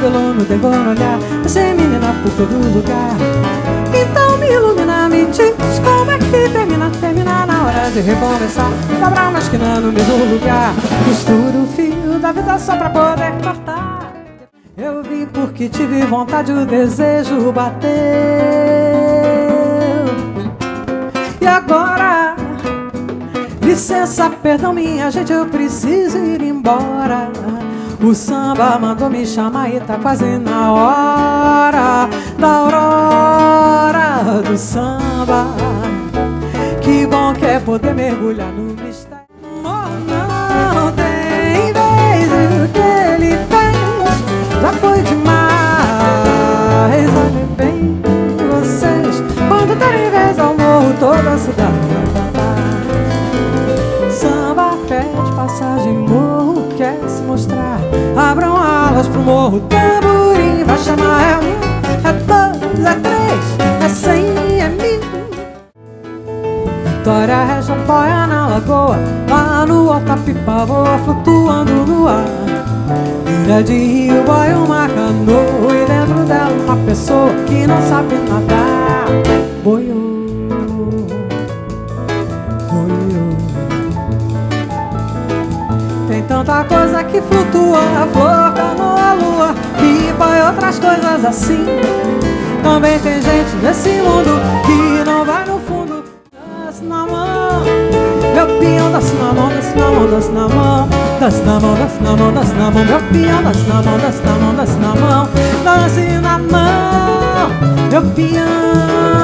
cabelo no dedo no olhar. Deixei menina por todo lugar. Então me ilumina, me diz como é que termina. Termina na hora de recomeçar. Dobrar uma esquina no mesmo lugar. Costuro o fio da vida só pra poder cortar. Eu vim porque tive vontade, o desejo bateu. E agora, licença, perdão minha gente, eu preciso ir embora. O samba mandou me chamar e tá quase na hora da aurora do samba. Que bom que é poder mergulhar no mistério. Não tem vez, o que ele fez já foi demais. Olhem bem vocês, quando terem vez ao morro, toda a cidade vai cantar. Samba pede passagem, morro quer se mostrar. Abram alas pro morro, tamborim vai chamar. É um, é dois, é três, é 100, é 1000. Vitória, Regia, boia na lagoa. Lá no alto a pipa voa, flutuando no ar. Ilha de rio, boia uma canoa. E dentro dela uma pessoa que não sabe nadar. Boiou, boiou. Tem tanta coisa que flutua, a flor, canoa, a lua, pipa e outras coisas assim. Também tem gente nesse mundo que não vai no fundo. Desce na mão, meu peão, desce na mão, desce na mão, desce na mão. Desce na mão, desce na mão, desce na mão, meu peão, desce na mão, desce na mão, desce na mão. Desce na mão, meu peão.